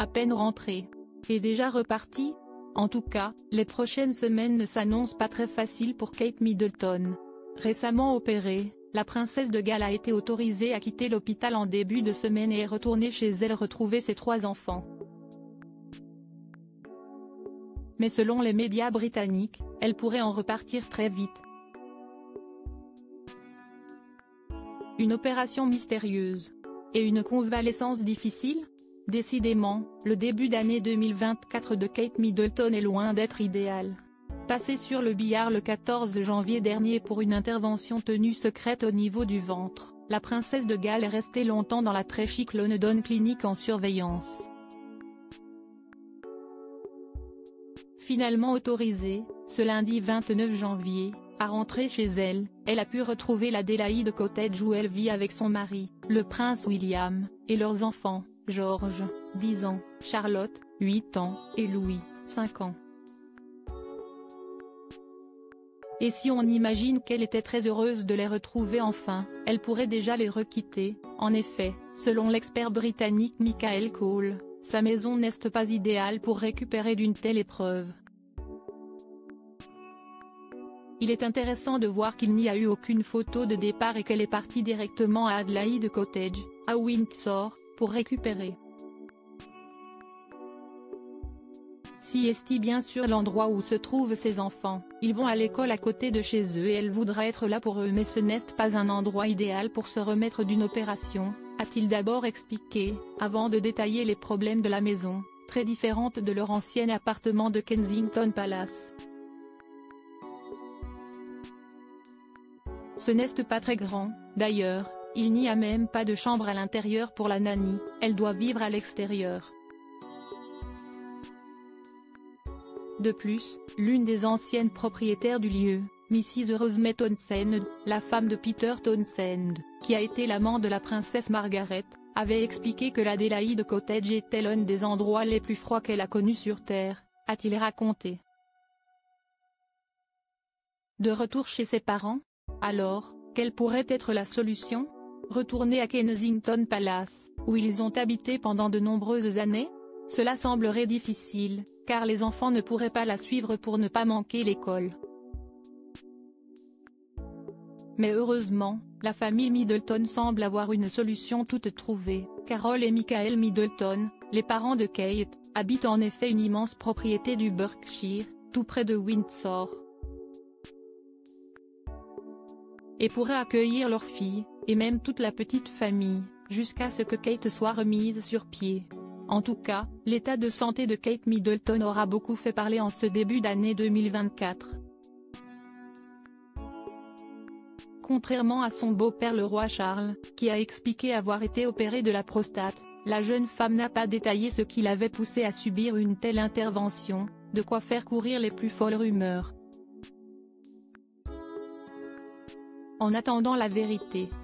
à peine rentrée, est déjà repartie. En tout cas, les prochaines semaines ne s'annoncent pas très faciles pour Kate Middleton. Récemment opérée, la princesse de Galles a été autorisée à quitter l'hôpital en début de semaine et est retournée chez elle retrouver ses 3 enfants. Mais selon les médias britanniques, elle pourrait en repartir très vite. Une opération mystérieuse. Et une convalescence difficile ? Décidément, le début d'année 2024 de Kate Middleton est loin d'être idéal. Passée sur le billard le 14 janvier dernier pour une intervention tenue secrète au niveau du ventre, la princesse de Galles est restée longtemps dans la très chic London Clinic en surveillance. Finalement autorisée, ce lundi 29 janvier, à rentrer chez elle, elle a pu retrouver l'Adélaïde Cottage où elle vit avec son mari, le prince William, et leurs enfants, George, 10 ans, Charlotte, 8 ans, et Louis, 5 ans. Et si on imagine qu'elle était très heureuse de les retrouver enfin, elle pourrait déjà les requitter. En effet, selon l'expert britannique Michael Cole, sa maison n'est pas idéale pour récupérer d'une telle épreuve. Il est intéressant de voir qu'il n'y a eu aucune photo de départ et qu'elle est partie directement à Adélaïde Cottage, à Windsor, pour récupérer. Si est bien sûr l'endroit où se trouvent ses enfants, ils vont à l'école à côté de chez eux et elle voudra être là pour eux mais ce n'est pas un endroit idéal pour se remettre d'une opération, a-t-il d'abord expliqué, avant de détailler les problèmes de la maison, très différente de leur ancien appartement de Kensington Palace. Ce n'est pas très grand, d'ailleurs, il n'y a même pas de chambre à l'intérieur pour la nanny, elle doit vivre à l'extérieur. De plus, l'une des anciennes propriétaires du lieu, Mrs. Rosemary Townsend, la femme de Peter Townsend, qui a été l'amant de la princesse Margaret, avait expliqué que l'Adélaïde Cottage était l'un des endroits les plus froids qu'elle a connus sur Terre, a-t-il raconté. De retour chez ses parents ? Alors, quelle pourrait être la solution ? Retourner à Kensington Palace, où ils ont habité pendant de nombreuses années ? Cela semblerait difficile, car les enfants ne pourraient pas la suivre pour ne pas manquer l'école. Mais heureusement, la famille Middleton semble avoir une solution toute trouvée. Carol et Michael Middleton, les parents de Kate, habitent en effet une immense propriété du Berkshire, tout près de Windsor. Et pourraient accueillir leur fille, et même toute la petite famille, jusqu'à ce que Kate soit remise sur pied. En tout cas, l'état de santé de Kate Middleton aura beaucoup fait parler en ce début d'année 2024. Contrairement à son beau-père le roi Charles, qui a expliqué avoir été opéré de la prostate, la jeune femme n'a pas détaillé ce qui l'avait poussée à subir une telle intervention, de quoi faire courir les plus folles rumeurs. En attendant la vérité,